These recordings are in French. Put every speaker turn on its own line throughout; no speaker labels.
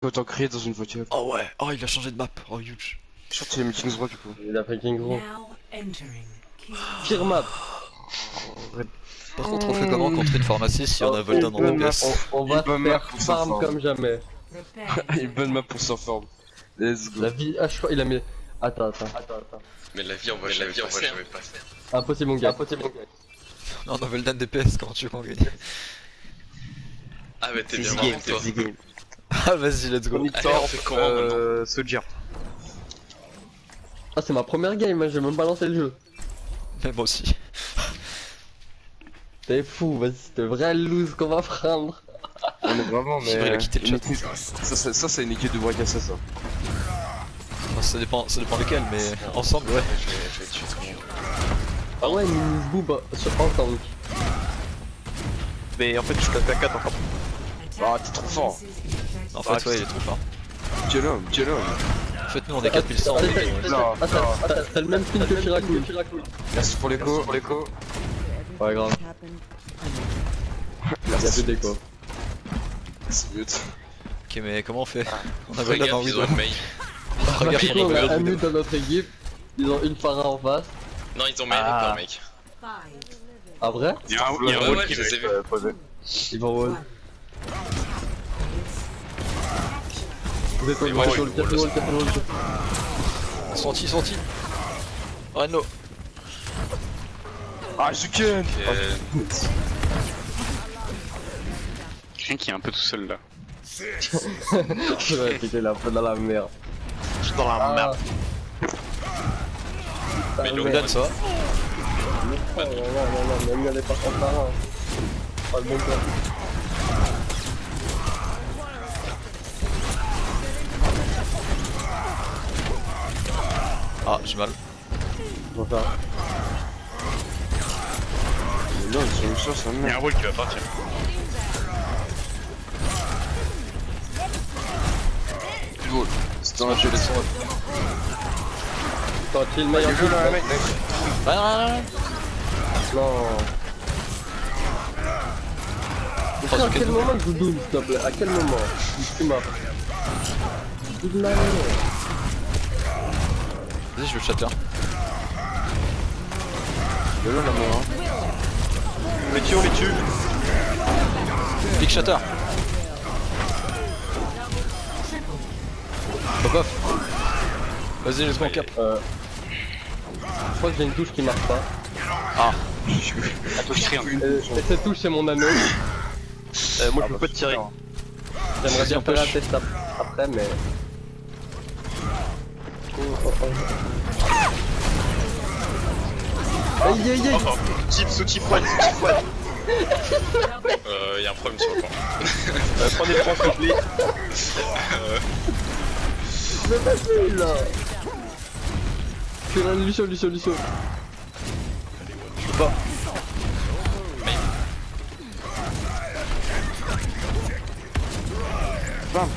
Autant crier dans une voiture.
Oh ouais, oh il a changé de map, oh huge.
Sorti les Kings Row du coup.
Il a fait King Gros. Pire map.
Par contre on fait comment contre une pharmacie si on a Voldan en DPS?
On va faire farm comme jamais.
Une bonne map pour s'en forme. Let's go.
La vie, ah je crois il a mis... Attends.
Mais la vie on va jamais passer.
Impossible mon gars,
Non, on a Voldan DPS, comment tu veux qu'on gagne?
Ah mais t'es bien marrant toi.
Ah vas-y, let's go.
Allez on fait comment maintenant?
Soldier.
Ah c'est ma première game, hein, j'ai même pas lancé le jeu.
Mais moi aussi.
T'es fou, vas-y, c'est de vrai loose qu'on va prendre.
On est vraiment, mais.
C'est vrai, il a quitté le chat.
Ça, c'est une équipe de Bracassa ça.
Enfin, ça dépend lesquels, mais ensemble, ouais.
Je vais tuer tout le monde.
Ah ouais, une boob sur ensemble.
Mais en fait, je tape à 4 encore. Ah, t'es trop fort.
En fait, ouais, il est trop fort.
Tu es l'homme.
En fait, nous on est 4100.
T'as le même pin que Chiracool.
Merci pour l'écho.
Pas grave, il y a plus d'écho.
C'est mieux.
Ok, mais comment on fait? On a Voldan en
Regarde, ils ont
Widow.
une mail.
Regarde,
Du coup, on a un mute dans notre équipe. Ils ont une Phara en face.
Non ils ont mail encore mec.
Ah vrai?
Il y a un
wall qui je les ai vus.
Ils vont wall. Vous êtes au wall.
Sorti. Reno.
Ah, Zuken.
Quelqu'un qui est un peu tout seul là.
Ouais, t'étais là, dans la merde.
Je suis dans la merde.
Mais le
Voldan, ça va?
Non, mais lui elle est pas en Phara. Pas le bon plan.
Ah, j'ai mal.
On va faire.
Non, ils sont une sauce, ça
Il y a
merde.
un wall qui va partir.
Plus de wall. C'est dans la télé.
Attends, tu es le meilleur kill,
mec.
Non. Frère, à quel moment je vous double, s'il te plaît? À quel moment? Tu m'as. Double la
Vas-y, je veux le shatter.
De là, la mort.
On les tue.
Big shatter. Pop off. Vas-y, let's go en cap.
Je crois que j'ai une touche qui marche pas.
Ah.
La touche rien.
Et cette touche c'est mon anneau.
Moi je peux pas te tirer.
J'aimerais bien faire un test après mais... Aïe.
Sous-type one.
Y'a un problème sur le camp.
Prenez le point complet.
Mais vas-y là. C'est la Lucio. Je peux pas.
Bam.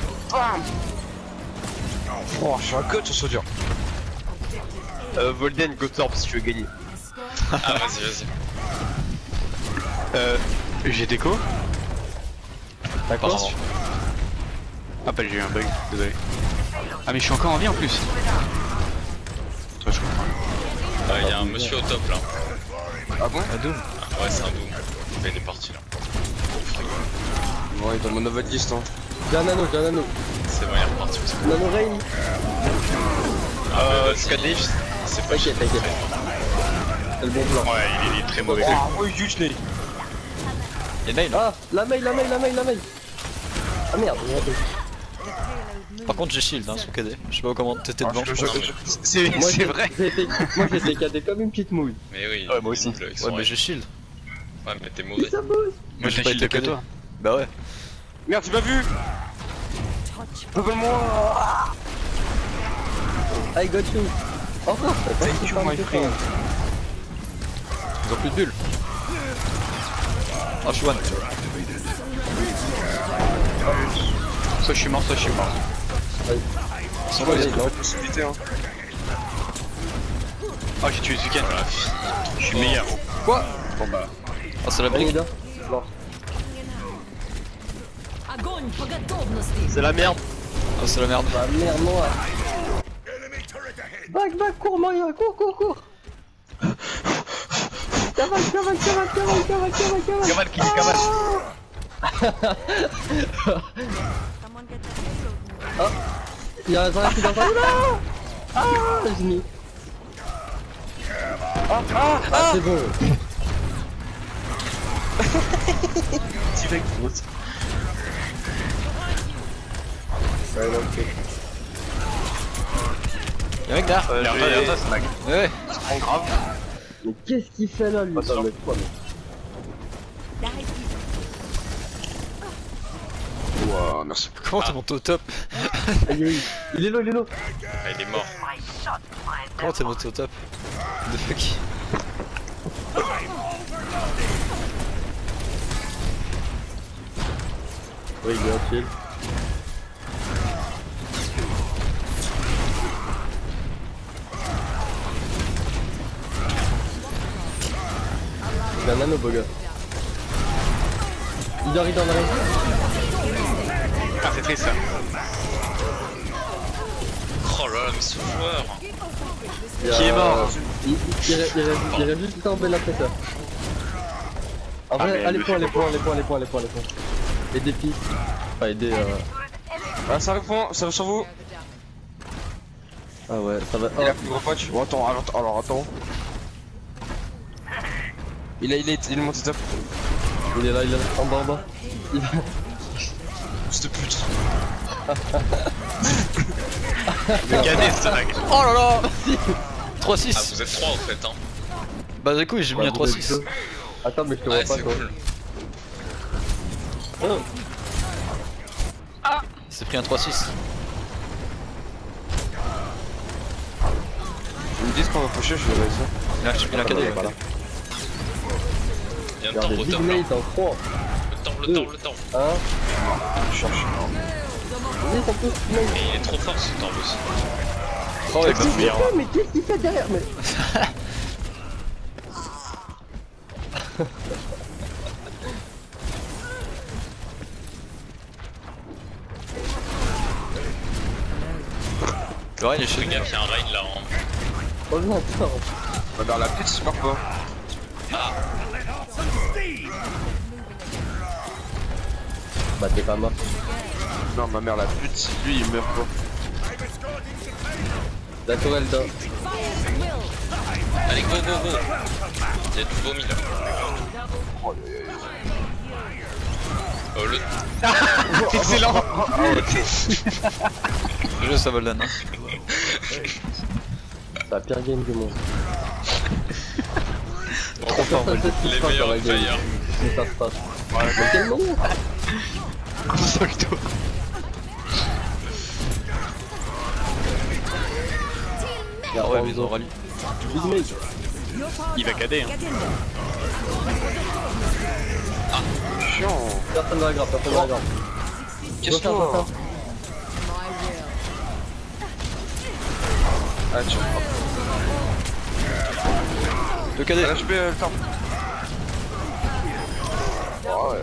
Oh, je suis un coach sur Soldier.
Volden, go torp si tu veux gagner.
Ah vas-y.
J'ai déco.
D'accord.
Ah bah j'ai eu un bug, désolé. Ah mais je suis encore en vie en plus. Toi je comprends.
Y'a un monsieur au top là.
Ah bon?
Un Doom.
Ah, ouais c'est un Doom. Il est parti là.
Ouais, il est dans mon nouvelle liste, hein.
J'ai un anneau.
C'est bon il est reparti aussi.
Nano Rain.
Skyleaf, c'est pas
T'inquiète. C'est le bon plan.
Ouais il est très mauvais.
Ah, oui, huge nez.
Y'a mail.
Ah, la mail. Ah merde.
Par contre, j'ai shield, hein, son KD. Je sais pas comment t'étais devant.
C'est vrai.
Moi j'ai été cadé comme une petite mouille.
Mais oui.
Ouais, moi aussi.
Ouais, mais j'ai shield.
Ouais mais t'es mauvais.
Ça bouge.
Moi j'ai
pas
pas
été
été que
cadeau.
toi.
Bah ouais.
Merde, tu m'as vu? Appelle-moi.
I got you. Encore.
Thank you, my friend.
Ils ont plus de bulles. Ah, je suis one.
Soit je suis mort.
Ils sont
Ouais,
low,
il y a possibilité, hein.
Oh j'ai tué Zuken. Je suis meilleur.
Quoi?
Bon bah.
Ah, c'est la brique.
Non.
Огонь по готовности!
C'est la merde.
Oh, c'est la merde.
Bah merde, moi. Back, cours, Mario, cours. Cavale.
Cavale, kill, cavale.
Ah, y'a un Zara qui est dans un... Ah, j'ai mis. Ah, c'est bon.
Direct grosse.
Ouais, non, ok.
Y'a un mec derrière.
Derrière ça, c'est lag.
Ouais.
C'est trop grave.
Mais qu'est-ce qu'il fait là, lui?
Pas sûr.
Non, mais quoi, mais...
Ouah, merci.
Comment t'es monté au top?
Aïe, aïe. Il est là.
Ah, il est mort.
Comment t'es monté au top? The fuck?
Oui, bien chill. Il a un anneau, beau gars. Il dort dans la rue.
Ah, c'est triste ça.
Oh là là, mais ce joueur.
Qui est mort?
Il reste juste en belle après ça. En
Ah,
vrai,
mais
allez
le
point.
fait
Et des pistes. Enfin, aider.
Ah, ça répond sur vous.
Ah ouais, ça va.
Il a plus gros patch. Oh, attends. Il est monté top.
Il est là, en bas. Il...
Fils de pute.
Le cadet, c'est lag.
Oh là là.
Ah,
3-6.
vous êtes 3 en fait, hein.
Bah du coup j'ai mis un 3-6.
Attends, mais je te
Ouais,
vois pas
c'est
toi.
cool.
Oh.
Il s'est pris un 3-6.
Ils me disent qu'on va pusher, je vais ça.
Là j'ai mis la cadet.
Voilà.
Il y a un temps
Regardez,
au
Big
top là.
Nate en 3.
Le temps.
1.
Je cherche.
Nate en plus,
Mais il est trop fort ce temps aussi.
Oh avec ça.
mais qu'est-ce qu'il fait derrière? Mais...
Le Ryan est chez
Fais
nous.
gaffe, il y a un raid là. Hein.
Oh non, attends.
Va vers la pute, il se meurt pas.
Bah t'es pas mort.
Non, ma mère la pute, lui il meurt pas.
La tourelle d'or.
Allez, go. Il y a du vomi là. Oh le.
Excellent.
Le jeu ça Voldan. Hein.
C'est la pire game du monde.
Trop fort Voldan.
Les meilleurs players.
Si ça se passe. Mais quel moment?
Ah ouais mais ils ont rallye.
Big Nate.
Il va cadet, hein.
Chiant.
Personne ne la grappe.
Casse-toi. Ah, tu
Le cadet.
LHP le temps. Ouais.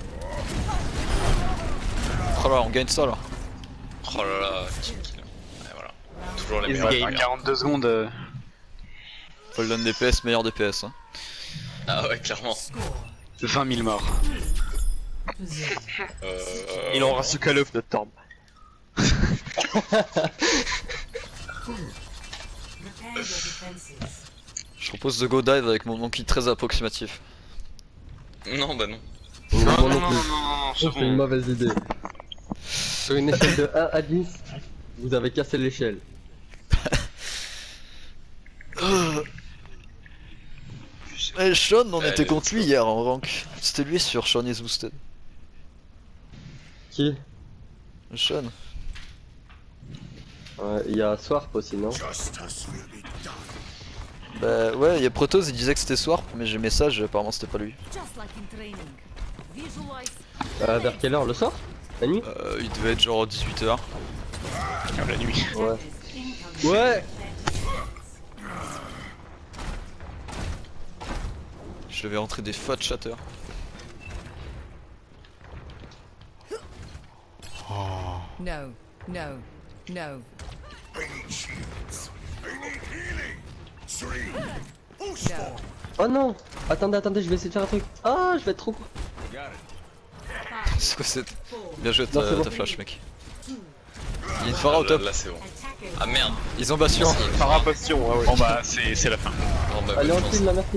Oh là on gagne ça là.
Oh là là, team kill. Ouais, voilà. Toujours les
Il
meilleurs
gagne
players.
42 secondes.
Voldan DPS, meilleur DPS. Hein.
Ah ouais, clairement.
20 000 morts.
Il
aura ce call of de Torb.
Je propose de go dive avec mon monkey très approximatif.
Non, bah non.
Moi non plus.
c'est
C'est une mauvaise idée. Sur une échelle de 1 à 10, vous avez cassé l'échelle.
Eh, Sean, on
Ouais,
était contre lui hier en rank. C'était lui sur Sean is boosted.
Qui?
Sean.
Il y a Swarp aussi, non?
Bah ouais, il y a Protoss, il disait que c'était Swarp, mais j'ai message, apparemment c'était pas lui.
Vers quelle heure? Le soir? La nuit?
Il devait être genre 18h.
La nuit.
Ouais. Ouais!
Je vais rentrer des fat chatters.
No, No. No. No.
Oh non. Attendez, je vais essayer de faire un truc. Ah, je vais être trop court.
C'est quoi cette... Bien joué
Non, c'est bon.
ta flash mec. Il y a une Pharah au top.
Là c'est bon. Ah merde.
Ils ont Bastion.
Phara Bastion, ah ouais.
Bon bah c'est la fin.
Non, bah,
Allez,
bonne
on
chance.
file là, merci.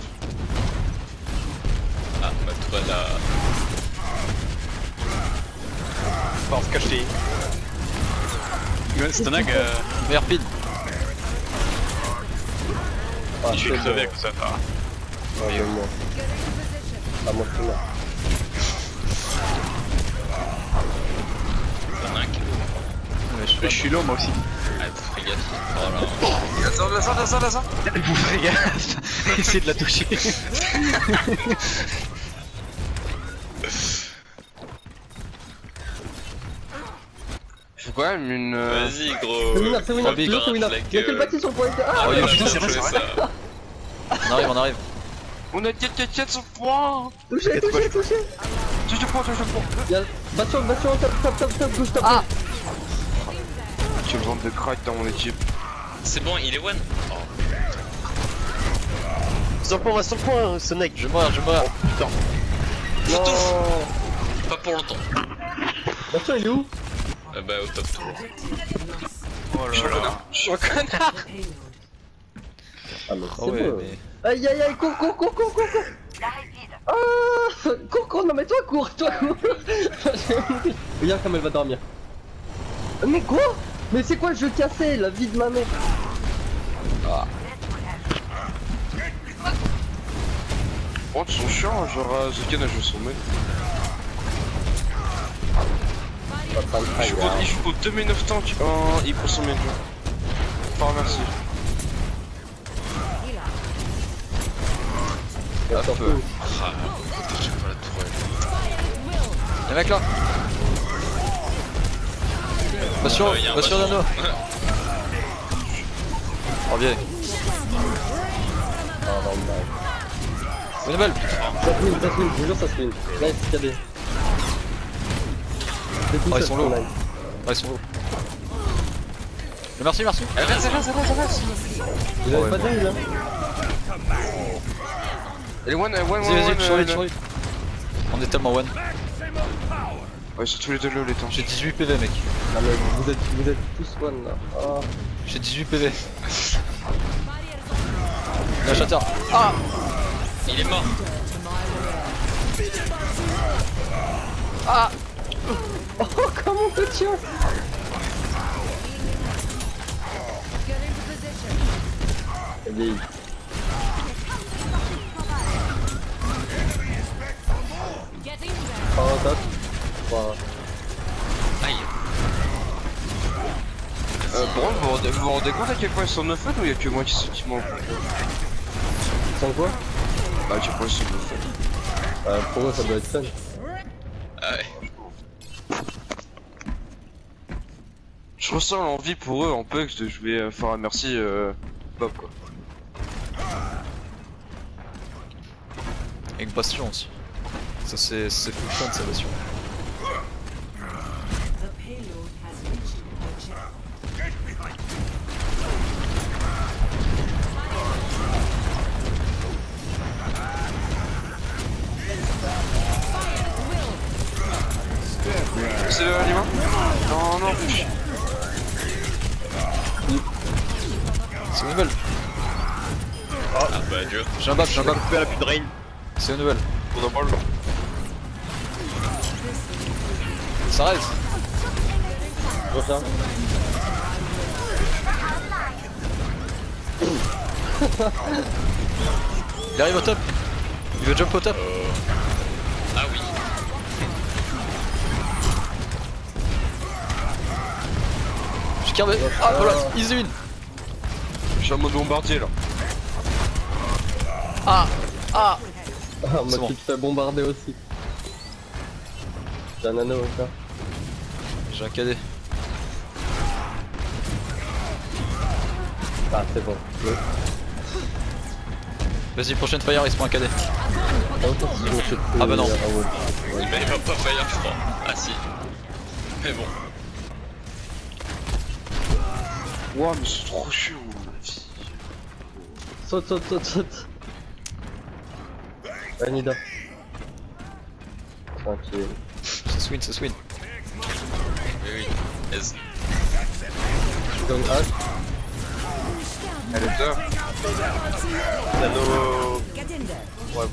Ah, ma tourelle a...
Bon, se cacher. Stanag,
Meilleur pin.
Ah,
je suis
c'est
crevé
bon.
à cause de ça. Farah.
Ah, donne-moi. Ah, moi, c'est là.
Y'en a un qui est lourd.
Je suis lourd moi aussi.
Ah, faut faire gaffe. Voilà.
Descends.
Vous ferez gaffe. Essayez de la toucher.
Faut quand même une.
Vas-y gros.
C'est winner, c'est winner.
big.
Toujours c'est winner. Il y a que le bâti sur le point. Ah,
Ah
Oh,
ouais,
putain,
c'est vrai ça.
On arrive.
On a tiens son point.
touché.
Tu te prends.
Il y a Bastion, top, gauche, top.
Ah.
Tu me vends de crack dans mon équipe.
C'est bon, il est one. Oh,
Sur le point, ce mec.
Je vais mourir.
Non.
pas pour longtemps.
Bastion, il est où?
Bah au top tour.
Oh là là.
Je suis un connard.
Ah, mais
Oh
c'est
ouais
bon.
mais...
Aïe, cours. Ah, cours, non mais toi cours. Regarde comme elle va dormir. Mais quoi? Mais c'est quoi le jeu cassé, la vie de ma mère?
Oh, ils sont chiants, genre Zekan a joué son mec. Il joue au 2009 temps, il prend son mec. Enfin, merci.
Attends,
Ah, je sais pas la tourelle.
Y'a un mec là. Bastion,
Il y a un
Bastion
Bastion.
d'anneau. Oh bien. Bonne nouvelle.
ça se win, je vous jure ça se win. Nice, KD.
Oh, ils sont low. Ah ils sont low. Merci.
Vous avez pas de heal, hein?
Et one,
Vas-y, sur lui. On est tellement one.
Ouais, ils sont tous les deux low les temps.
J'ai 18 PV mec.
Non mais vous êtes tous one là. Ah.
J'ai 18 PV. La shatter. Ah.
Il est mort.
Oh comment on te tient? Allez. Oh top. Wow.
Aïe.
Bon, vous vous rendez compte à quel point ils sont 9 ou y'a que moi qui m'en
Sans quoi?
Bah, à quel point ils sont 9
Pour moi ça doit être fun.
Ah ouais.
Je ressens l'envie pour eux en Pugs de jouer Phara Merci Bob quoi.
Avec Bastion aussi. Ça c'est full fun ça Bastion.
C'est le aliment? Non.
C'est une nouvelle.
Ah bah dur.
J'ai un bug.
Elle a plus de rain.
C'est une nouvelle.
On en parle.
Ça reste.
Reviens.
Il arrive au top. Il veut jump au top.
Ah oui.
J'ai cardé. Ah voilà, easy win.
Je suis en mode bombardier là.
Ah.
Ah
C'est
moi
bon.
tu te fais bombarder aussi. J'ai un anneau encore.
J'ai un KD.
Ah c'est bon. Le...
Vas-y, prochaine fire, il se prend un KD.
Ah
bah non.
Mais il va pas faillir je crois. Ah si. Mais bon.
Ouah, mais c'est trop chiant, la vie.
Saute, saute, saute, saute. Ouais, Nida. Tranquille.
C'est swing, c'est swing.
Oui, yes.
Je donne H.
Elle est là.
Nano.
Get in there.
Ouais.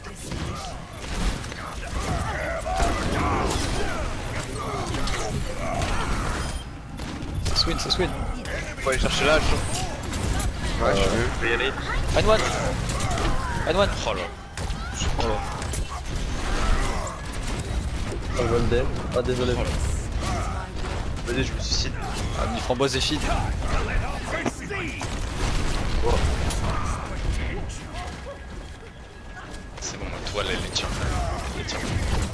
C'est swing, c'est swing.
Faut aller chercher l'âge.
Ouais, je veux.
Faut y aller.
Fine one. Fine one.
Oh là.
Un golden. Ah, désolé.
Vas-y, je me suicide.
Ah, mi framboise et feed.
C'est bon, ma toile elle les tient. Elle les tient.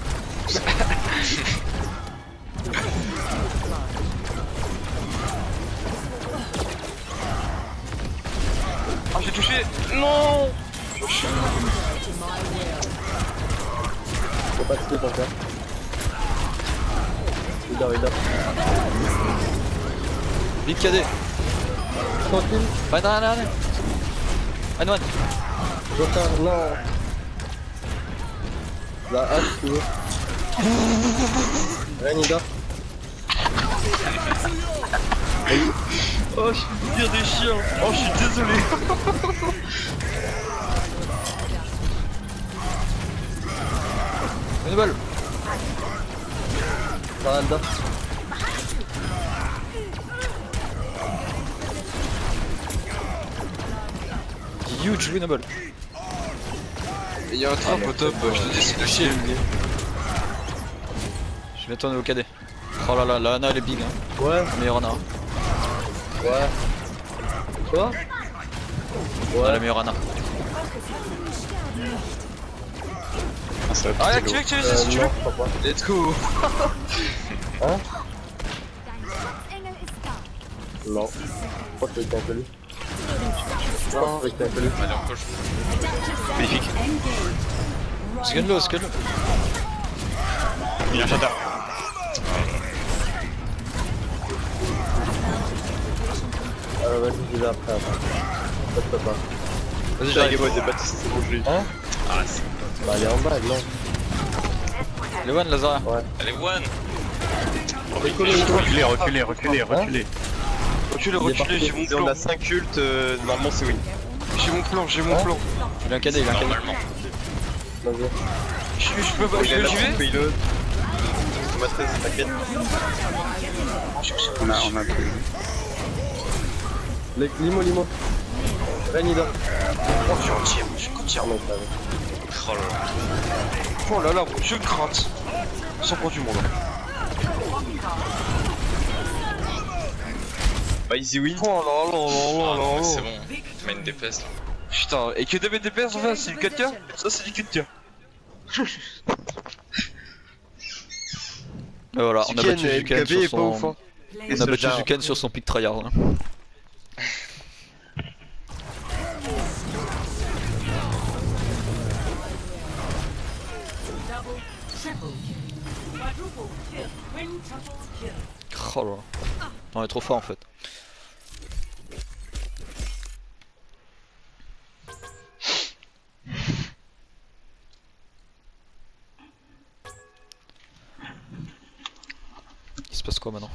Ah, j'ai touché. Non.
Faut pas tuer pour ça. Nida.
Big KD.
Tranquille.
Fine one. Fine one.
Jota, non. La H, tu veux. Ouais, Nida.
Oh, je suis le pire des chiens. Oh, je suis désolé.
Une balle.
Faranda.
Huge winnable.
Il y a un trap au top, je te dis, c'est de chier.
Je vais tourner au KD. Oh là là, la Ana elle est big hein.
Ouais,
Meilleure Ana.
ouais. Quoi?
Ouais. La meilleure Ana.
Ah, ça va
Ah,
péter l'eau.
activé si tu veux.
Non, je crois pas.
Let's go.
Hein? Non. Je crois que c'est quelqu'un que lui. Non, c'est quelqu'un que lui.
Allez, on push.
Magnifique.
Scan-le, scan-le.
Il y a un shatter.
Alors vas-y, j'y vais après. Ça te peut pas.
Vas-y,
J'ai
j'arrive.
Game Boy de Baptiste, c'est bon, je l'ai eu.
Hein?
Ah, c'est...
Bah elle est en bas, non?
Les one, Lazara.
Ouais.
Elle est one.
Reculez.
Reculez, reculez, j'ai mon
Si on
plan.
a 5 ults, normalement c'est win.
J'ai mon plan, j'ai mon
Hein
plan.
Il a un KD, il a un KD.
Normalement.
Vas-y.
Je peux pas,
Il a la
j'y vais.
payload. On m'a 13, t'inquiète.
On a plus.
Limo. Renida.
Oh, je suis entier, je suis entier.
Ah non, ça va.
Oh là là.
Oh là là, je gratte. Sans point du monde.
Bah, easy win.
Oh là là
Ah,
là
non,
là
mais c'est
là.
bon. Mets une DPS là.
Putain, et que des BTPS en fait, c'est du 4K. Ça, c'est du 4K.
Et voilà, on a battu Zuken
LKB est
sur
pas ouf,
son...
hein.
On a battu Zuken sur son pick tryhard. Hein. Oh là là. On est trop fort en fait. Il se passe quoi maintenant?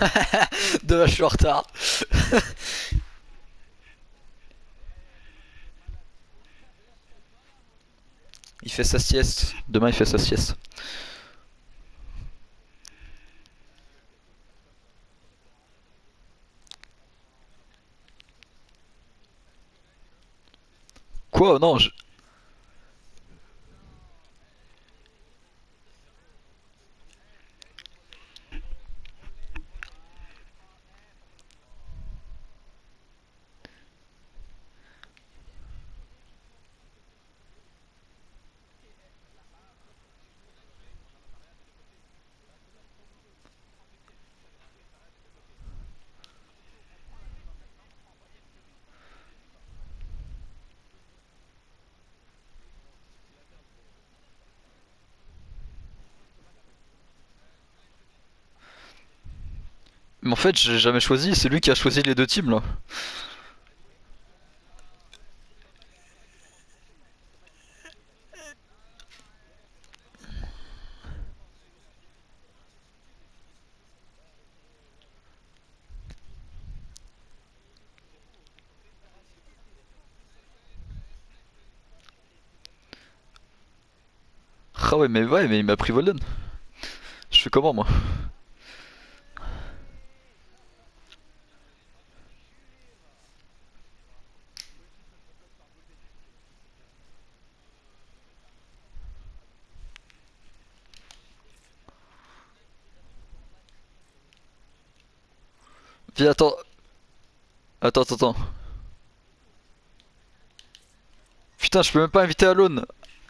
Dommage, je suis en retard. Il fait sa sieste. Demain, il fait sa sieste. Quoi? Non, je... Mais en fait, j'ai jamais choisi, c'est lui qui a choisi les deux teams là. Ah ouais, mais il m'a pris Volden. Je fais comment moi? Viens, attends. Attends. Putain, je peux même pas inviter Alone.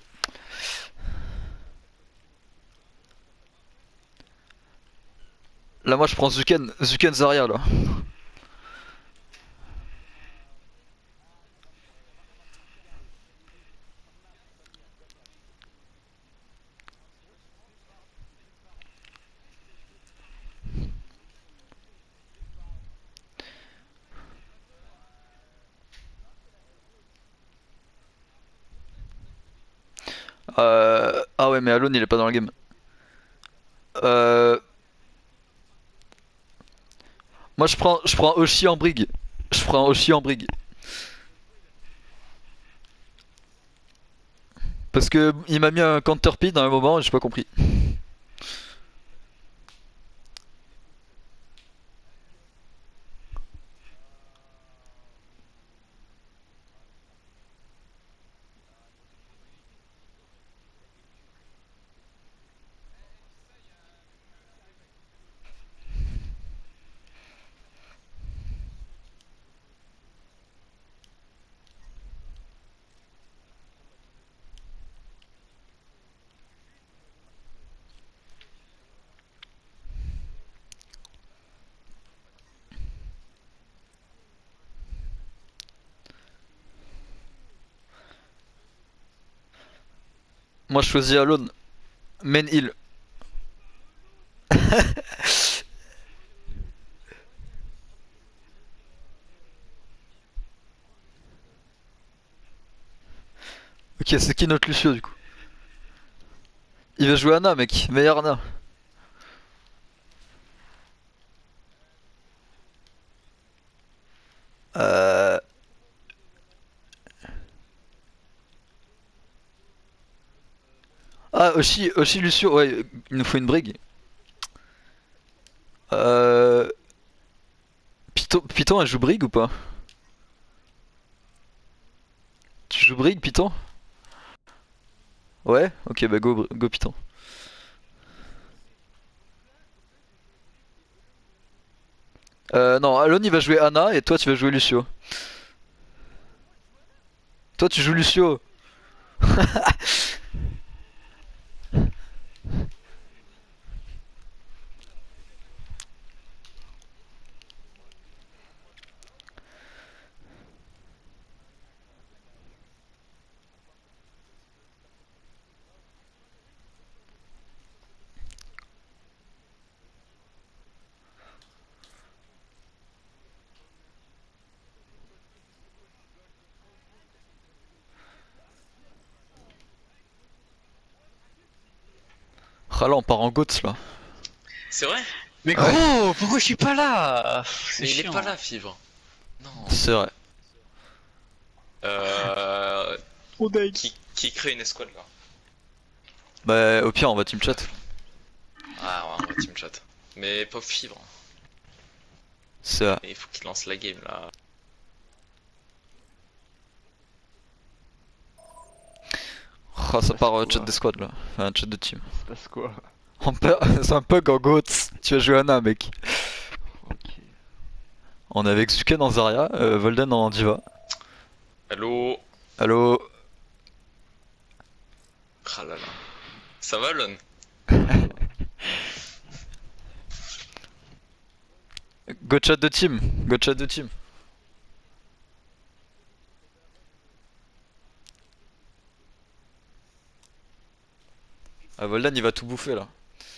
Là, moi je prends Zuken Zarya là. Ah ouais, mais Alone il est pas dans le game. Euh... Moi je prends Oshi en brig. Je prends Oshi en brig. Parce que il m'a mis un counter pin à un moment et j'ai pas compris. Moi je choisis Alone. Main heal. Ok, c'est qui notre Lucio du coup? Il va jouer Ana mec, meilleur Ana. Euh... Ah Oshi Lucio, ouais, il nous faut une brig. Euh... Python elle joue brig ou pas? Tu joues brig Python? Ouais? Ok bah go Python. Non, Alone il va jouer Ana et toi tu vas jouer Lucio. Toi tu joues Lucio. Ah là on part en GOATS là.
C'est vrai?
Mais gros, pourquoi je suis pas là? C'est
Mais il est
chiant.
pas là, Fibre. Non.
C'est vrai.
Qui crée une escouade là?
Bah, au pire, on va team chat.
Ah ouais, on va team chat. Mais pauvre Fibre.
C'est vrai.
Et il faut qu'il lance la game là.
Oh, ça part chat des squads là. Enfin, chat de team.
Se passe quoi?
C'est un bug en goats. Tu vas jouer Ana, mec.
Ok.
On est avec Zuken en Zarya, Volden en Diva.
Allo.
Allo.
Ah là là. Ça va, Lon?
Go chat de team. Go chat de team. Ah, Volden il va tout bouffer là.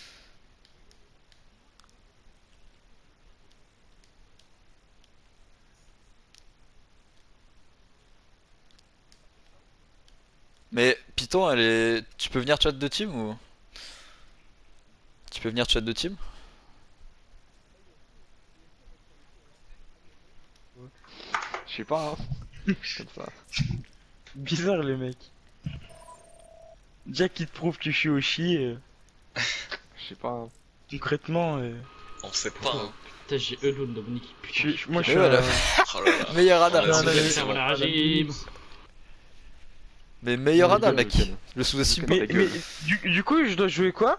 Mais Python, elle est. Tu peux venir chat de team ou. Tu peux venir chat de team?
Je sais pas, hein. Comme ça.
Bizarre les mecs. Jack il te prouve que je suis au chi,
Je sais pas, hein.
concrètement,
On sait pas, hein.
Putain, j'ai Elon Dominique.
moi je
Et
suis
voilà.
Oh là là.
Meilleur Ana.
On a
non,
essayé de
non,
savoir.
la régime.
Mais meilleur Ana,
Lequel,
mec.
lequel
Le sous-estime pas.
Mais du coup je dois jouer quoi?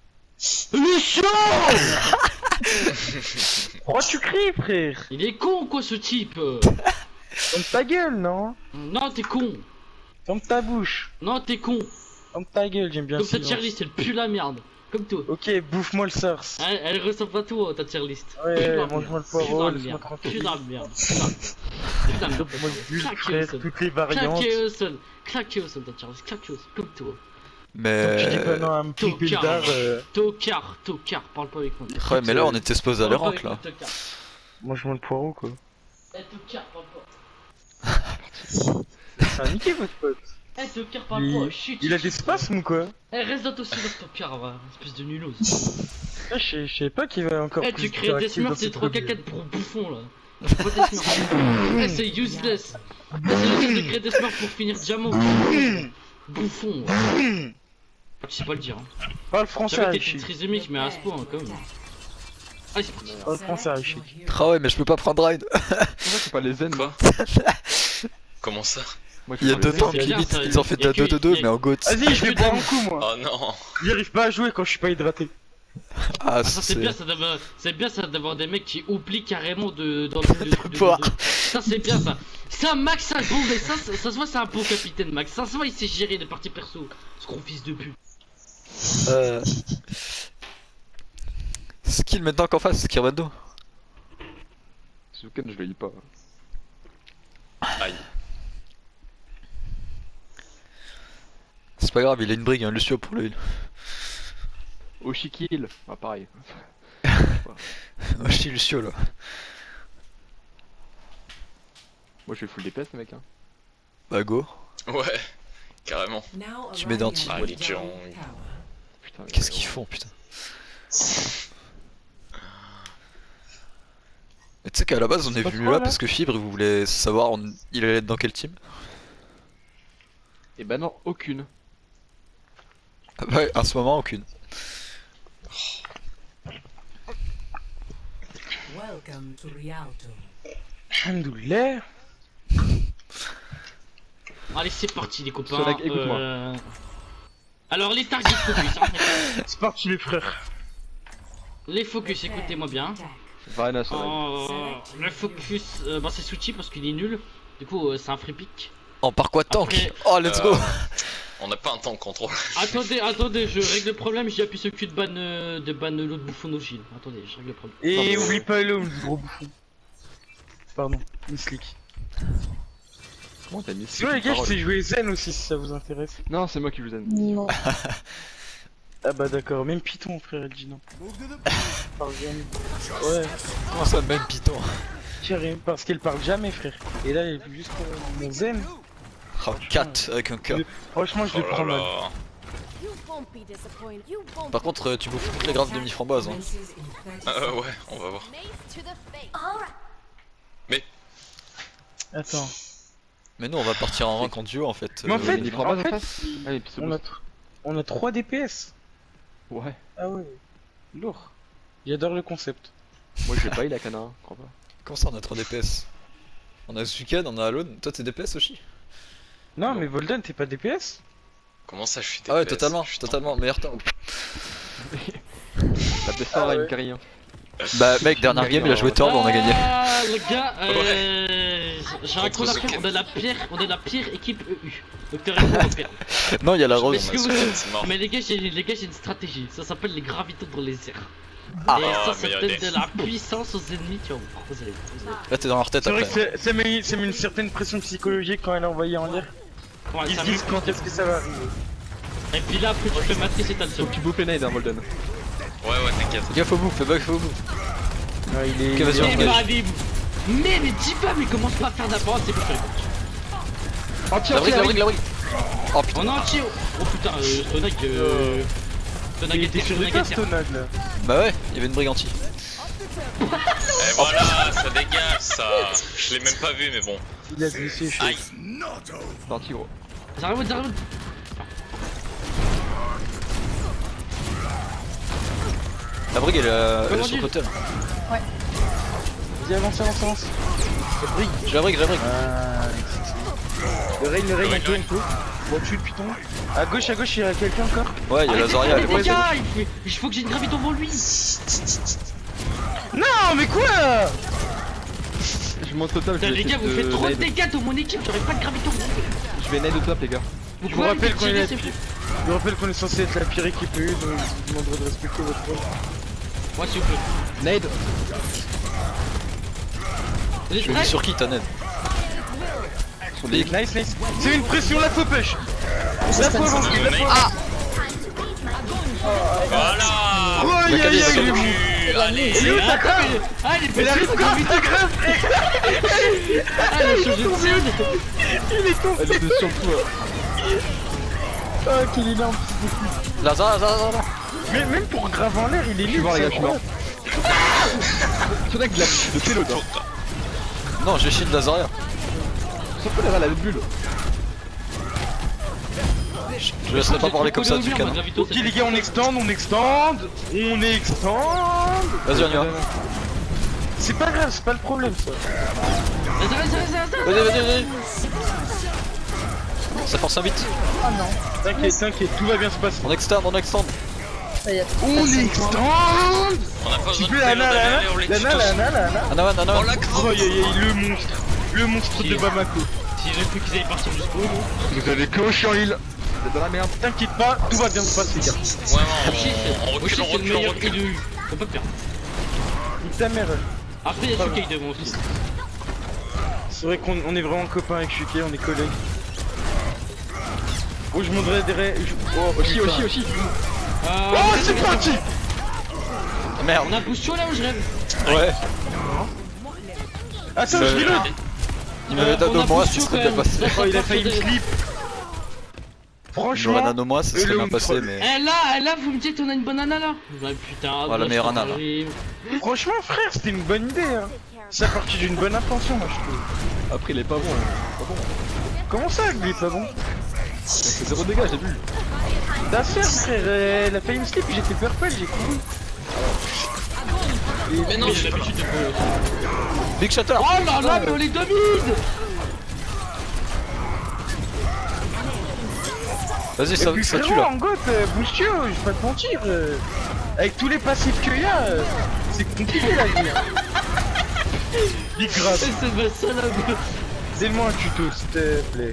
Pourquoi tu cries frère?
Il est con quoi ce type.
Ferme ta gueule non?
Non, t'es con.
Ferme ta bouche.
Non, t'es con.
Ferme ta gueule, j'aime bien
Comme
ça.
ta tier list, elle pue la merde. Comme toi.
Ok, bouffe-moi le source.
Elle ressemble à toi, ta tier list.
Ouais,
Pue dans la
mange-moi le
merde.
poireau,
Pue dans la
laisse-moi
merde.
tranquille.
Pue dans la merde. Pue dans la merde. Pue dans la merde.
Moi je bulle,
Claquez au
frère,
sol.
toutes les variantes.
Claquez au sol. Claquez au sol, ta tier list. Claquez au sol. Comme toi.
Tu dis quoi
Mais.
non à me piquer le dard
Tocard, parle pas avec moi.
Ouais, mais là on était supposé aller rank là.
mange-moi le poireau quoi.
Eh, Tocard, parle pas.
C'est un niqué votre pote.
Eh, Tocard, parle pas. Chut.
Il a des spasmes ou quoi?
Eh, reste dans ton silence, Tocard, va. Espèce de nulos.
Ah, je savais pas qu'il va encore
Eh,
plus
tu crées des
interactif dans
smurfs, c'est
cette
3
revue.
cacates pour bouffon là. Pas des smurfs. Eh, c'est useless. Eh, c'est le de créer des smurfs pour finir diamant. Bouffon. Tu sais pas le dire. Hein.
Parle français
J'avais
à
été
Ishik.
trisomique, mais à ce point, quand même. Ah, c'est parti.
Parle français à Ishik.
Ah ouais, mais je peux pas prendre raid.
Pourquoi c'est pas les zen,
Quoi?
moi?
Comment ça?
Moi, je
Il y a
prends les
deux
zen.
temps
c'est bien,
limite,
ça,
ils ont fait
y a
à
que-
2-2-2
y a-
mais en GOAT.
Vas-y, je vais boire un coup moi.
Oh non.
J'arrive pas à jouer quand je suis pas hydraté.
Ah,
Ah, ça c'est bien, c'est bien ça d'avoir des mecs qui oublient carrément dans le
boire.
Ça c'est bien ça. Ça Max ça bon mais ça se voit c'est un bon capitaine Max. Ça se voit il sait gérer des parties perso. Ce gros fils de pute.
Skill maintenant qu'en face, Kirvando.
Zuken, je le lis pas.
Aïe.
C'est pas grave, il a une brigue, un Lucio pour le heal.
Oshikil, ah pareil.
Oh, je suis Lucio là.
Moi je vais full DPS, mec. Hein.
Bah go.
Ouais. Carrément.
Tu mets dans
Ah, les gens.
Putain,
Qu'est-ce qu'ils font, putain. Mais tu sais qu'à la base on est
pas
venu
trop,
là
là
parce que Fibre il voulait savoir il allait être dans quel team.
Et bah non, aucune.
Ah ouais, à ce moment aucune.
Welcome to Rialto.
Alhamdoulilah.
Allez c'est parti les copains.
Solag, écoute-moi.
Alors les targets focus. Hein.
C'est parti les frères.
Les focus écoutez-moi bien.
Varena sur
Le focus bah c'est Suchi parce qu'il est nul. Du coup c'est un free pick.
En par quoi tank?
Après,
Oh let's go.
On n'a pas un temps de contrôle.
Attendez, je règle le problème, j'ai appuyé sur le cul de ban l'autre bouffon au Gilles. Attendez, je règle le problème.
Et oublie pas le gros bouffon. Pardon, Mislick.
Comment t'as mis
Tu vois les gars, je sais jouer Zen aussi si ça vous intéresse.
Non, c'est moi qui vous aime.
Non. Ah bah d'accord, même Python frère elle dit non. Parle jamais. Ouais,
Comment ça même Python?
carrément, parce qu'elle parle jamais frère. Et là elle est juste mon Zen.
Oh 4 avec un K.
Franchement je
Oh
le
là
prends mal.
là.
Par contre, tu bouffes toutes les graves demi-framboises. Hein.
Euh,
Ouais, on va voir.
Attends.
Mais nous, on va partir en rank en duo en fait.
Mais en fait,
Il prend pas en face. Allez, puis
on a 3 DPS.
Ouais.
Ah ouais. Lourd. J'adore le concept.
Moi j'ai pas eu la canard, je crois pas.
Comment ça, on a 3 DPS? On a Zuken, on a Alone. Toi, t'es DPS aussi?
Non, mais Volden, t'es pas DPS?
Comment ça, je suis
Ah ouais,
DPS,
totalement,
je suis
totalement. Meilleur temps.
La best à une carry. Hein.
Bah, mec, dernière game, il a joué Torb, on a gagné.
Ah, les gars, j'ai un
Contre
coup à faire,
Zuken.
on est la pire équipe EU. Donc théoriquement, on perd.
Non, il y a la
Mais
rose.
est-ce que vous-
C'est mort.
Mais les gars, j'ai une stratégie. Ça s'appelle les gravitons dans les airs.
Ah.
Et ça
meilleur
donne
deck.
de la puissance aux ennemis, tu vois. Vous allez.
Là, t'es dans leur tête
C'est vrai
après.
que ça met une certaine pression psychologique quand elle est envoyée en l'air.
Ouais,
Ils
ça
se disent
me-
quand est-ce que ça va arriver.
Et puis là, après, tu fais matrice et t'as le
Faut
seum.
que tu bouffes les nades, hein, Volden.
Ouais, t'inquiète.
Fais gaffe au bout, fais gaffe au bout.
Ah, il est.
Ok, vas-y, on
Mais
engage.
mais dis pas, mais commence pas à faire d'avance, c'est pour faire.
La brique, la brique. Oh putain.
On est entier. Oh putain, Stonag. Stonag
Il était sur le tas, Stonag là.
Bah ouais, il y avait une brigantine.
Et voilà, ça dégage ça. Je l'ai même pas vu, mais bon.
Il a glissé chaud.
Aïe.
C'est parti gros.
Zarwood.
La brigue, elle est
Comment
sur le
dire
côté là.
Vas-y, avance.
J'ai la brigue, j'ai la brigue.
Le rain, un peu. Bon, tue le piton. À gauche, il y a quelqu'un encore.
Ouais, il y a la Zarya, elle est
Les
pas
gars, il faut que j'ai une gravité devant lui.
Non, mais quoi?
Je monte au top, je
Putain,
vais
les gars, vous
essayer
faites
de
trop de
nade.
dégâts dans mon équipe, j'aurais pas de gravité.
Je vais nade au top les gars.
Vous
Je vous
pouvez
rappelle
me
qu'on est
tirer,
la
c'est
pire.
fou.
Je vous rappelle qu'on est censé être la pire équipe EU, donc je vous demanderai de respecter votre rôle.
Ouais, s'il vous plaît.
Nade.
Les
Je me dis
strikes.
sur qui ta ned?
Nice. C'est une pression, la faux push. La faux avance, la faux avance.
Voilà.
Oh, aïe, aïe, aïe.
Allez.
Il est où ta grave?
Ah, il est
Il arrive
possible,
grave, ta grave.
Ah, il a changé de scène.
Il est tombé.
Elle était sur le coup.
Oh, qu'il est énorme.
La Zarya.
Mais même pour grave en l'air, il est
Je suis
nul.
mort les gars,
c'est
je suis mort. Stonag il a le télo toi.
Non, j'ai shield la Zarya.
Sauf que la bulle.
Je laisserai pas parler comme ça du canon.
Ok les gars, on extend.
Vas-y, on y va.
C'est pas grave, c'est pas le problème ça.
Vas-y. Ça force un vite.
T'inquiète, tout va bien se passer.
On extend.
On extend.
On a pas besoin de
Tu
pélo,
peux
allez, on les tue tous.
Anawan.
Oh la
Oh aïe aïe aïe, le monstre de Bamako.
Si j'ai cru qu'ils allaient partir jusqu'au bout.
Vous avez que en heal. Vous êtes dans la merde.
T'inquiète pas, tout va bien se passer, gars.
Ouais,
Aussi,
on
aussi, c'est le
recule.
meilleur kill de U. On peut perdre.
Nique ta mère.
Après, il y a Shukai de moi aussi.
C'est vrai qu'on est vraiment copains avec Shukai, on est collègues. Oh, je monterai derrière. Oh,
Aussi.
Oh, c'est parti.
Merde.
On a Boustio là où je rêve.
Ouais.
Attends, je reload.
Il m'avait
on a
nano-moi,
Boustio
ça serait
quand
bien
même.
passé.
Oh, il a failli me slip.
J'aurais
Franchement.
nano-moi, ça serait bien passé, mais.
Eh là, vous me dites on a une bonne Ana là. Ouais, putain.
Ah, la meilleure Ana, là.
Franchement, frère, c'était une bonne idée. Hein. C'est parti d'une bonne intention, moi je trouve.
Après il est pas bon. Pas bon.
Comment ça, il est pas bon?
C'est 0 dégâts, j'ai vu.
D'affaire, frère, elle a failli me slip, j'étais purple, j'ai couru.
Mais non, j'ai l'habitude de jouer.
Big Shatter.
Oh là là, mais on les domine.
Vas-y,
Et
ça
puis
tue
frérot,
là.
en goth, Boustio, je vais pas te mentir, avec tous les passifs qu'il y a, c'est compliqué la vie. Hein. Big grave.
C'est ma salope.
Donne-moi un tuto, s'il te plaît.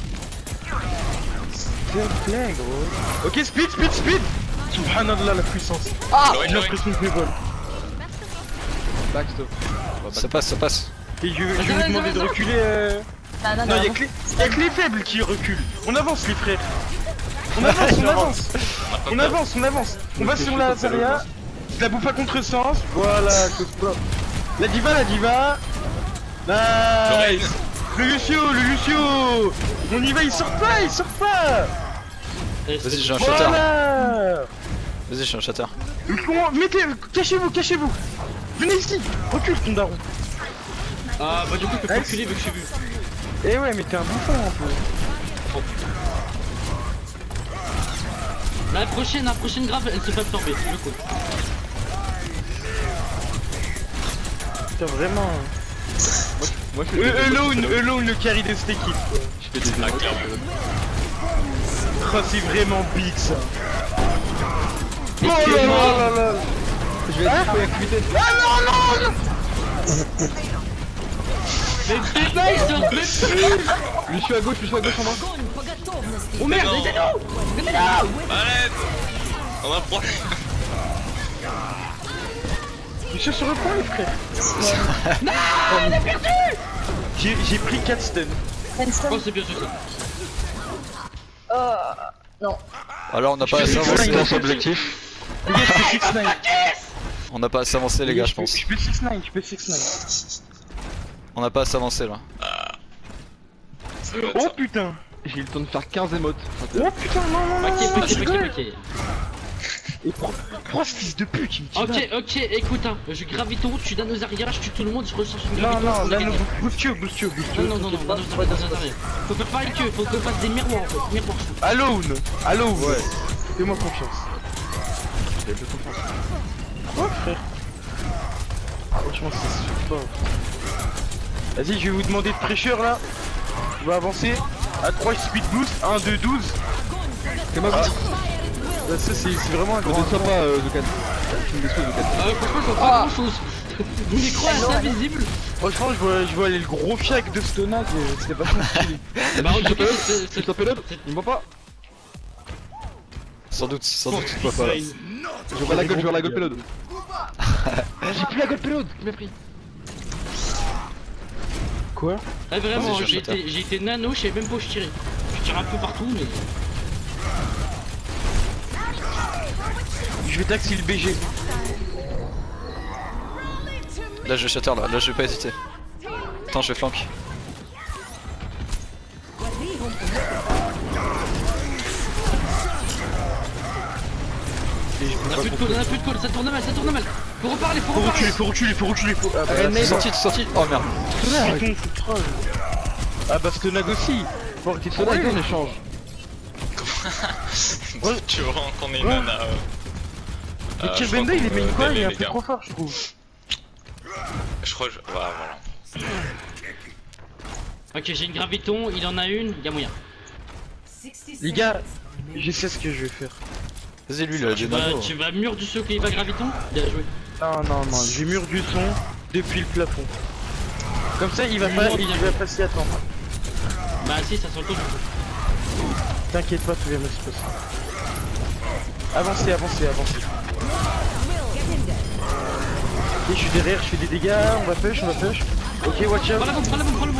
S'il te plaît, gros. Ok, speed. Subhanallah, la puissance.
Ah,
J'ai l'impression que je vole.
Backstop.
ça passe.
Et je vais lui demander de reculer. Non, y'a que les faibles qui reculent. On avance, les frères. On avance. On va sur la Zarya. Je la bouffe à contre-sens. Voilà, cosplay. La diva. Nice. Le Lucio. On y va, il sort pas.
Vas-y, j'ai un shatter.
Voilà.
Vas-y, j'ai un shatter.
Mettez, cachez-vous. Venez ici. Recule ton daron.
Ah bah du coup je peux pas reculer vu que je suis vu.
Eh ouais, mais t'es un bouffon un peu.
La prochaine grave, elle se fait absorber, le coup.
Putain, vraiment.
Moi je fais
Alone le carry de cette équipe.
Je fais des
Ah, clairement.
Oh, c'est vraiment big ça. Oh là
Excuse-moi.
là là.
Je vais être activité.
Ah non.
Mais putain, il sort même plus.
Lui je suis à gauche en bas.
Oh merde,
Non.
aidez-nous.
Arrête. On a un problème.
Je suis sur le point les frères.
Non, on a perdu.
J'ai pris 4 stuns.
Oh c'est bien sûr ça.
Non.
Alors, on n'a pas assez avancé dans son objectif.
Les gars, je peux 6-9.
On n'a pas assez avancé, les gars, je pense.
Je peux 6-9.
On n'a pas assez avancé là.
Oh putain.
J'ai eu le temps de faire 15 émotes.
Oh putain, non.
Ok.
Et prends ce fils de pute, il me tue.
Ok, écoute, hein, je gravite en haut, tu donnes aux arrières, je tue tout le monde, je recherche une
Non,
gravité.
non, boost you.
Non, faut que pas que, faut que fasse des miroirs en fait, miroirs.
Alone. Ouais. Fais-moi confiance.
J'ai plus confiance.
Oh frère. Franchement, c'est super. Vas-y, je vais vous demander de fraîcheur là. On va avancer. À 3 speed boost, 1, 2, 12.
C'est ma vie.
Ça, c'est vraiment un
Ne
grand.
descends pas, Zokan. Tu me déçois, Zokan.
Franchement, je vois pas grand chose. Vous les croyez assez invisibles.
Franchement, je vois aller le gros fiac de Stonag, c'était pas stylé.
Bah, en tout cas,
C'est top up. Il me voit pas.
Sans doute, tu te vois pas là.
Je vois la gold payload. J'ai plus la gold payload. Qui m'a pris.
Quoi?
Ah vraiment,
Vas-y, je
j'ai été nano, je savais même pas où je tirais. Je tire un peu partout, mais...
Je vais taxer le BG.
Là, je vais shatter là, je vais pas hésiter. Attends, je vais flank.
On a plus de call, ça tourne mal. Faut reparler.
Faut reculer.
T'es sorti. Oh merde.
Putain, c'est troll. Ah bah Stonag aussi. Faut arrêter de
C'est là
troller.
qu'on échange.
Tu vois qu'on est une nana.
Le
je
Kill
crois
Benda il est
qu'on
main
peut
quoi? Il est
aider,
un
les
peu
gars.
trop fort, je trouve.
Je crois que voilà.
Ok, j'ai une graviton, il en a une, y'a moyen.
Les gars, je sais ce que je vais faire.
Vas-y, lui, il a des nanos.
Tu vas mur du saut qu'il va graviton? Bien joué.
Non, j'ai mur du son depuis le plafond. Comme ça, il va pas s'y attendre.
Bah si, ça sent le coup.
T'inquiète pas, tout va bien se passer. Avancez. Ok, je suis derrière, je fais des dégâts, on va push. Ok, watch out.
Prends la bombe.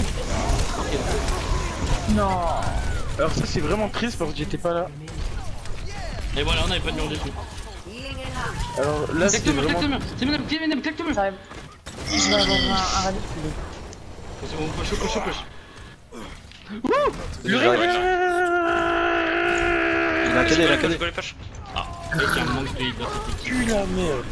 Non.
Alors ça c'est vraiment triste parce que j'étais pas là.
Et voilà, on avait pas de mur dessus.
Alors là c'était vraiment...
Claque le mur.
J'arrive. Je vais avoir un radis.
C'est bon, push.
Le
Il a un cadet,
Je peux les push.
Avec un manque de hit dans cette équipe.
Pue la merde.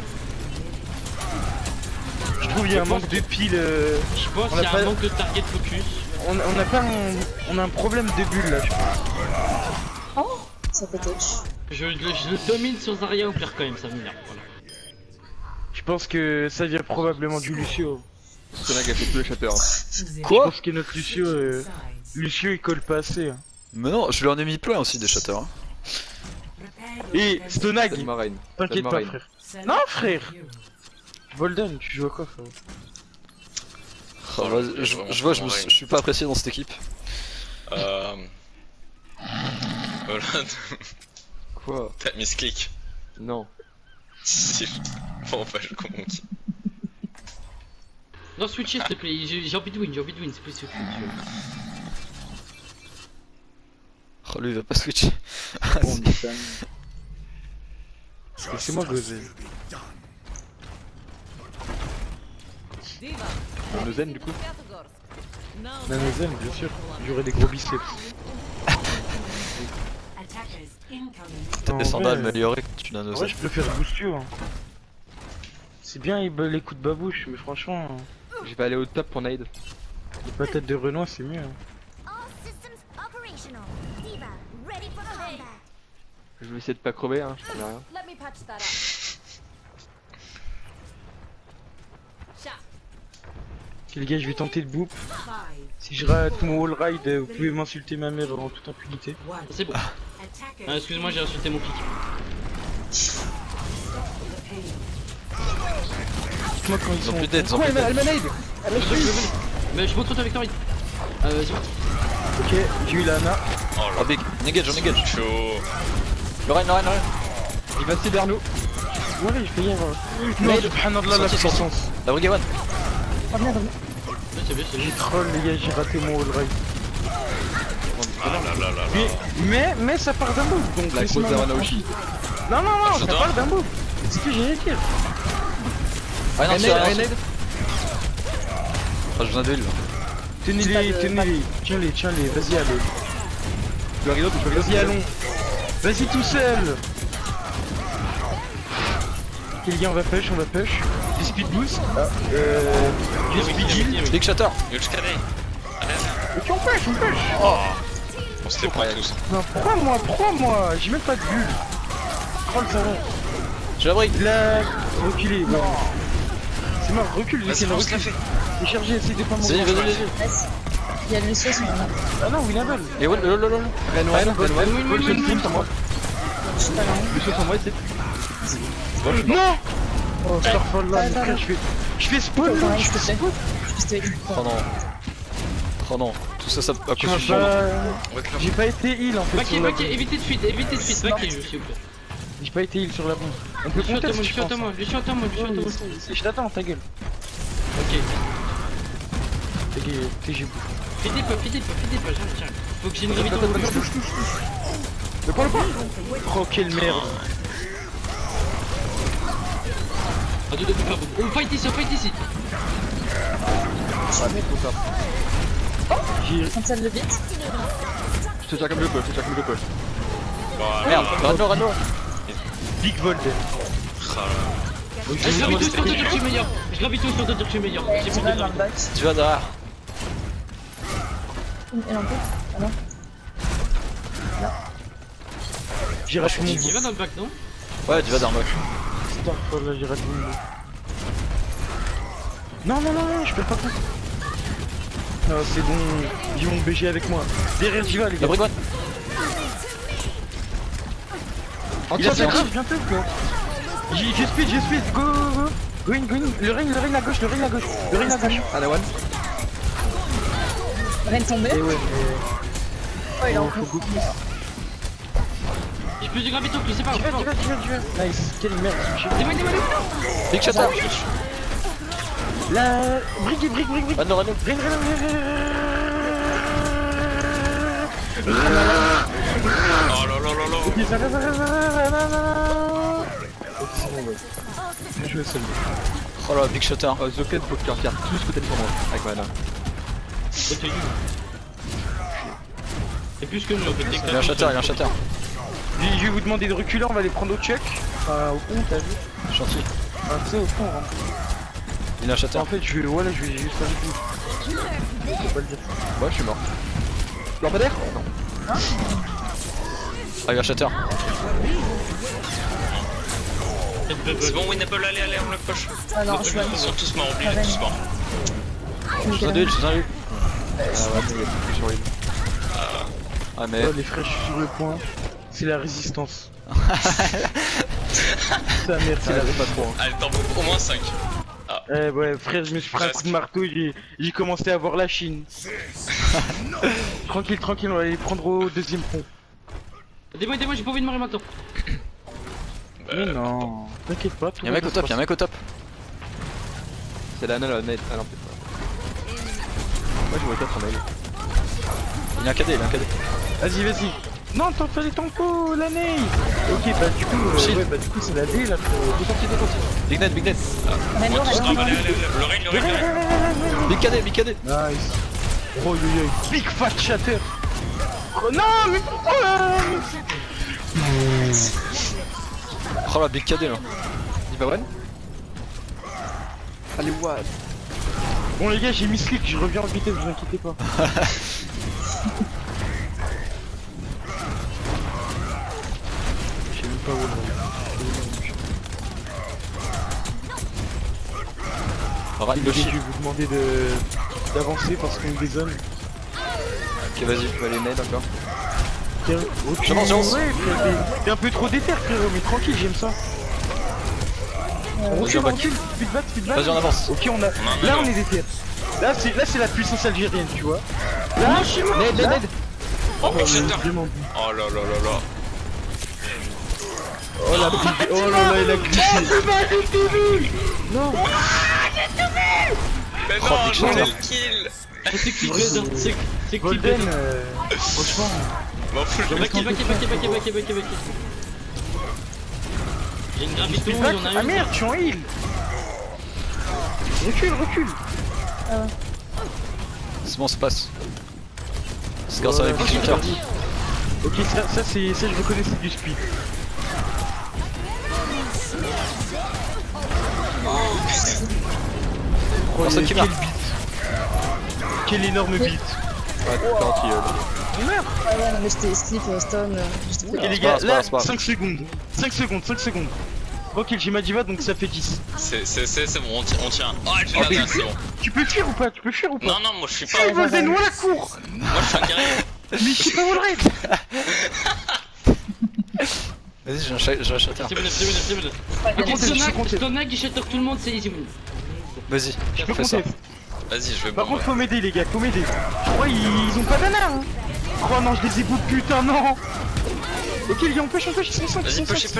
Je trouve qu'il y a un manque de pile.
Je pense qu'il y a un manque de target focus.
On a pas on a un problème de bulle là je pense.
Oh, ça peut touch.
Je le domine sur Zarya au pire quand même, ça m'énerve. Voilà.
Je pense que ça vient probablement du Lucio.
Stonag a fait tous les shatters.
Je
Quoi?
pense que notre Lucio il colle pas assez.
Mais non, je lui en ai mis plein aussi des shatters. Hein.
Et Stonag,
C'est ma reine.
t'inquiète pas frère. Non frère. Bolden, tu joues à quoi frère?
Oh, vas-y, je vois, je suis pas apprécié dans cette équipe.
Voilà.
Quoi?
T'as mis ce clic.
Non.
Si. Bon bah je comprends.
Non, switcher s'il te plaît, j'ai envie de win, c'est plus switch.
Oh, lui il va pas switcher.
Laissez-moi gozer.
Nanozen du coup.
Nanozen bien sûr, j'aurais des gros biceps.
T'as des sandales améliorées que tu n'as
Ouais,
osé.
je préfère Boostio. Hein. C'est bien les coups de babouche, mais franchement,
Je vais aller au top pour nade.
les patates de Renoir c'est mieux. Hein.
Je vais essayer de pas crever, hein, je connais rien.
Ok, les gars, je vais tenter de boop. Si je rate mon wall ride, vous pouvez m'insulter ma mère en toute impunité.
C'est bon. Ah, excuse-moi, j'ai insulté mon kick.
Dites-moi quand ils
Ils ont
sont.
plus d'aide, ils ont
Quoi,
plus d'aide.
elle m'a nade.
Mais je monte sur ta victoire. Vas-y.
Ok, j'ai eu la Ana.
Oh
Oh big, on engage, on engage.
chaud.
Lorraine.
Il va cyber nous.
Ouais, je vais y avoir. Non, subhanallah, la
Sorti.
puissance.
La brigade one.
Ouais, c'est bien,
J'ai troll, les gars, j'ai raté mon wall ride.
Ah là là là là.
Mais ça part d'un move, donc
La
laissez-moi
grosse
m'en
Zavanaoshi.
prendre. Non, ça
J'adore.
part d'un move. C'est ce que j'ai à dire.
Ouais, non,
Elle
c'est
nade,
rien.
elle nade.
Ah, je viens de heal.
Tenez-les. Tiens-les, vas-y, allez.
Je vais reload,
Vas-y, allons. Vas-y, tout seul. Ok, les gars, on va push. Du speed boost. Du speed heal.
Big shatter.
Yulchkade.
Et puis on push.
On se les prend tous.
Non, prends-moi. J'ai même pas de bulle. Troll, ça va.
J'ai la brigue.
Là, reculez. Non. C'est mort, recule,
Vas-y,
Lucien,
on se la
recule.
fait.
Et chargez, essayez de pas
C'est
mourir.
vas-y.
Il y a Lucius, mais non.
Ah non, Winnable.
Et ouais, lol.
Ren, Wolfen Team sur moi.
Je suis pas là.
Le saut sur moi, c'est.
Non. Oh, Starfall là, mon frère, je fais spawn là, je fais spawn.
Oh non. Tout ça à
Tu
cause
vas
du champ.
pas... J'ai pas été heal en fait.
Back,
sur la bombe.
évitez de fuite, back, s'il vous plaît.
J'ai pas été heal sur la bombe. On peut compter si tu penses.
Je suis à toi.
Je t'attends, ta gueule.
Ok.
Ta gueule, j'ai bouffé.
Fidez pas, j'arrive. Faut que j'ai une gravité au milieu.
Le point. Oh, quelle merde.
Ah, deux, pas bon. On fight ici.
J'ai...
Cancel le beat.
Je te tiens comme le push,
Voilà.
Merde, Rano.
Big Vold.
Ah là.
Je gravite sur te dire que je suis meilleur. J'ai
Tu
plus
vas
de
dans le
gravité.
box.
Tu vas derrière.
Et en plus. Ah non.
J'ai raté mon
Il
bout.
va dans le back, non?
Ouais, tu vas derrière.
Starfall là, j'ai raté mon bout. Non, je peux pas compter. Non, c'est bon, ils vont BG avec moi. Derrière Jiva, les
La
gars.
brigade one.
Il a fait grave, bientôt quoi. J'ai speed, go. Going. Le rain à gauche.
Ah, la one.
Ren tombé.
Et ouais,
Oh, il est en
faut
coup.
go.
J'ai plus de gravité, c'est pas
Tu
grave.
vas. Nice, quelle merde.
Dis-moi.
Big shatter.
La... Brigue.
Rano.
Rain.
Oh là là là là.
Ok, ça va. Je vais seul.
Oh là, big shatter.
Oh, Zoken, faut que tu regardes tout ce que t'as dit pour moi. Avec mana.
Ok. C'est plus que nous, en fait.
Il y a un shatter.
Je vais vous demander de reculer, on va les prendre au check. Enfin, au fond, t'as vu?
Chantier.
Enfin, tu sais, au fond, hein.
Il y a un shatter.
En fait, je vais juste faire le coup. Je peux pas le dire.
Ouais, je suis mort. Lampadaire? Non.
Ah, il y a un shatter.
C'est bon, Winnable, allez, on le push.
Ah non, je suis pas
Ils sont tous morts, oubliez, tous morts.
Je suis un heal.
Ah ouais, mais il y a plus sur l'île.
Ah, mais.
Oh, les frères, je suis sur le point. C'est la résistance. Sa mère, c'est la
pas trop.
Allez, t'en faut au moins 5.
ouais, frère, je me suis pris un coup de marteau, j'ai commencé à voir la Chine. Tranquille, on va les prendre au deuxième pont.
Dis-moi, j'ai pas envie de mourir maintenant.
Mais non, t'inquiète pas.
Y'a un mec au top,
C'est la nana, la net. Ah non, peut-être pas. Moi, je vois 4 en mail.
Il a un KD.
Vas-y. Non, t'en fallait ton coup, la ney. Ok, bah du coup, c'est la D là.
Big net.
Ren,
Moi, tous
Ren,
allez, le rain.
Big KD.
Nice. Oh, Big fat shatter. Oh, non, mais pourquoi?
Oh la big KD là.
Il va one. Allez, what?
Bon les gars, j'ai mis slick, je reviens en vitesse, vous inquiétez pas. Je sais même pas où on va. Je vais vous demander d'avancer parce qu'on est des zones.
Ok, vas-y, tu vas les nade encore.
J'avance.
Ouais, t'es un peu trop déter frérot, mais tranquille, j'aime ça. On recule, feedback.
Vas-y, on avance.
Ok, on a. Là, on est déter. Là, c'est la puissance algérienne, tu vois. Là, je suis mort.
Nade.
Oh, putain.
Vraiment.
Oh là là là là.
Oh la big. Oh là là, il a glissé. Non.
Mais
Oh,
non,
big
j'ai
shot.
le kill.
C'est qui Golden, c'est qui
Golden,
Golden.
franchement.
M'en fous, je vais
Backé. J'ai une gravito, il y en a
Ah
une.
merde, je suis en heal. Recule.
C'est bon, ça passe. C'est grâce à la big shooter.
Ok, ça je reconnais, c'est du speed.
Personne qui
quel
meurt.
beat. Quel énorme beat.
Ah, t'es parti,
Il meurt.
Ah ouais, non, mais j'étais slip, stone.
Ok les
c'est
gars,
pas
là,
grave.
5 secondes. 5 secondes. Ok, j'ai ma diva donc ça fait 10.
C'est bon, on tient. Oh, je
Oh,
l'ai
mais-
c'est bon.
Tu peux fuir ou pas?
Non, moi je suis pas.
Ah, Golden, on la court.
Moi je suis un guerrier.
Mais je suis pas all raid.
Vas-y, j'ai un shatter.
C'est bon. Ok, Stona qui shatter tout le monde, c'est easy win.
Vas-y,
Je peux
fais ça.
compter.
Vas-y, je vais
Par
bomber.
contre, faut m'aider les gars, faut m'aider. Ouais, ils ont pas d'ana hein. Oh non, je les ai bout de putain, non. Ok les gars, on push, ils sont 5.
Vas-y, push.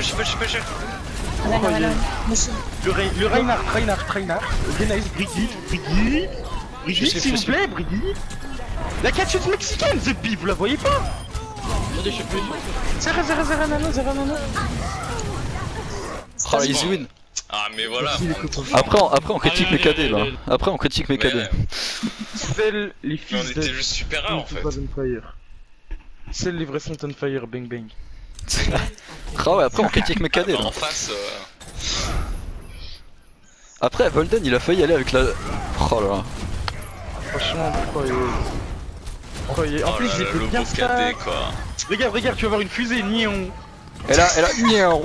Le Reinhardt. Ok, nice, Brigitte, s'il vous plaît, Brigitte. La catcheuse mexicaine, The Bee, vous la voyez pas?
Attendez, je suis plus.
Zera, nano.
Oh la easy win.
Ah, mais voilà.
Après on critique mes KD là. Après on critique mes KD.
Celles, les
Mais
fils
on était juste supérieurs en fait.
Celles, les vrais sont on fire, bang bang.
Ah ouais, après on critique mes KD là.
En face,
Après Volden il a failli aller avec la... Oh là là.
Franchement, incroyable. En plus, j'étais
le
bien
beau KD
fat.
quoi.
Regarde, tu vas avoir une fusée, nion.
Elle a... Niaou.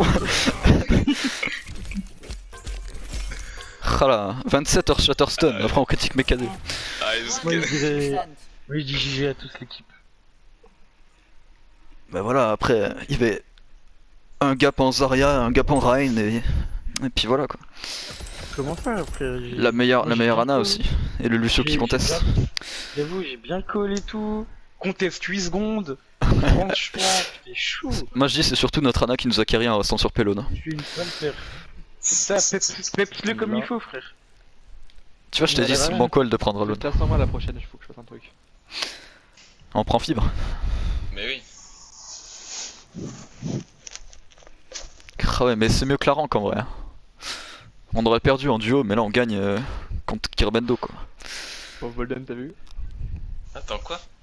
Oh là, 27 heures Shatterstone, après on critique mes KD.
Ah,
Moi, je dis GG à tous l'équipe.
Bah voilà, après il y avait un gap en Zarya, un gap en Rein et puis voilà quoi.
Comment faire après?
La meilleure Ana aussi. Et le Lucio qui conteste.
J'avoue, j'ai bien collé tout. Conteste 8 secondes. Franchement, c'est chaud.
Moi je dis c'est surtout notre Ana qui nous a carry en restant sur payload.
Je suis une bonne faire. Ça, peps-le comme il faut, frère.
Tu vois, je t'ai dit c'est bon call de prendre
Je
l'autre.
tasse en moi la prochaine, il faut que je fasse un truc.
On prend fibre.
Mais oui.
Ah ouais, mais c'est mieux que la rank en vrai. On aurait perdu en duo, mais là on gagne contre Kirbendo quoi.
Bon, Volden, t'as vu?
Attends, quoi?